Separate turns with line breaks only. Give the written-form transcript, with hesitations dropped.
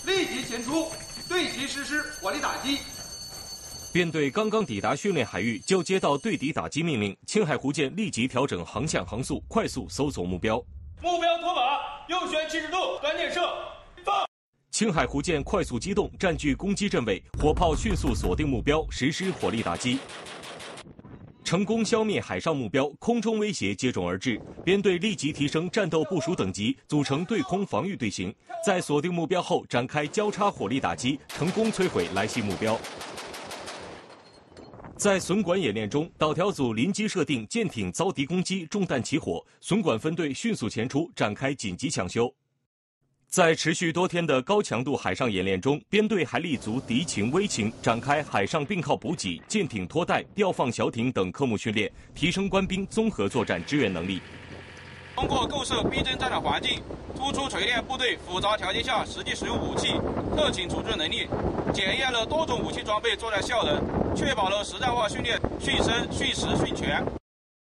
立即前出，对其实施火力打击。
编队刚刚抵达训练海域，就接到对敌打击命令，青海湖舰立即调整航向航速，快速搜索目标。
目标脱靶，右旋70度，端点射，放。
青海湖舰快速机动，占据攻击阵位，火炮迅速锁定目标，实施火力打击，成功消灭海上目标，空中威胁接踵而至。编队立即提升战斗部署等级，组成对空防御队形，在锁定目标后展开交叉火力打击，成功摧毁来袭目标。在损管演练中，导条组临机设定舰艇遭敌攻击，中弹起火，损管分队迅速前出，展开紧急抢修。在持续多天的高强度海上演练中，编队还立足敌情、危情，展开海上并靠补给、舰艇拖带、调放小艇等科目训练，提升官兵综合作战支援能力。
通过构设逼真战略环境，突出锤炼部队复杂条件下实际使用武器、特情处置能力，检验了多种武器装备作战效能，确保了实战化训练、训生、训实、训全。